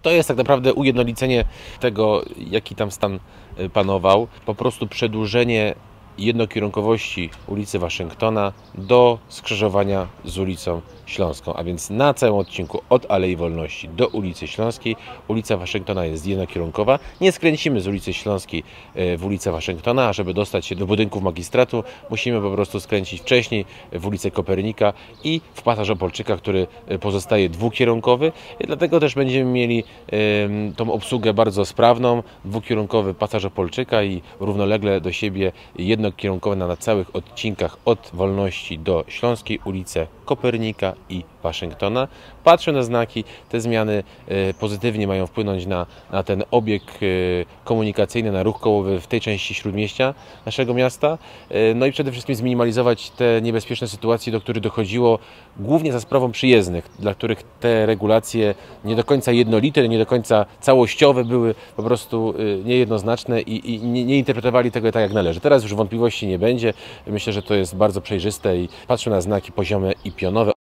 To jest tak naprawdę ujednolicenie tego, jaki tam stan panował, po prostu przedłużenie jednokierunkowości ulicy Waszyngtona do skrzyżowania z ulicą Śląską, a więc na całym odcinku od Alei Wolności do ulicy Śląskiej ulica Waszyngtona jest jednokierunkowa. Nie skręcimy z ulicy Śląskiej w ulicę Waszyngtona, a żeby dostać się do budynków magistratu, musimy po prostu skręcić wcześniej w ulicę Kopernika i w pasaż Opolczyka, który pozostaje dwukierunkowy. Dlatego też będziemy mieli tą obsługę bardzo sprawną, dwukierunkowy pasaż Opolczyka i równolegle do siebie jednokierunkowe na całych odcinkach od Wolności do Śląskiej ulice Kopernika i Waszyngtona. Patrzę na znaki, te zmiany pozytywnie mają wpłynąć na ten obieg komunikacyjny, na ruch kołowy w tej części śródmieścia naszego miasta. No i przede wszystkim zminimalizować te niebezpieczne sytuacje, do których dochodziło głównie za sprawą przyjezdnych, dla których te regulacje nie do końca jednolite, nie do końca całościowe były po prostu niejednoznaczne i nie interpretowali tego tak jak należy. Teraz już wątpliwości nie będzie. Myślę, że to jest bardzo przejrzyste i patrzę na znaki poziome i pionowe.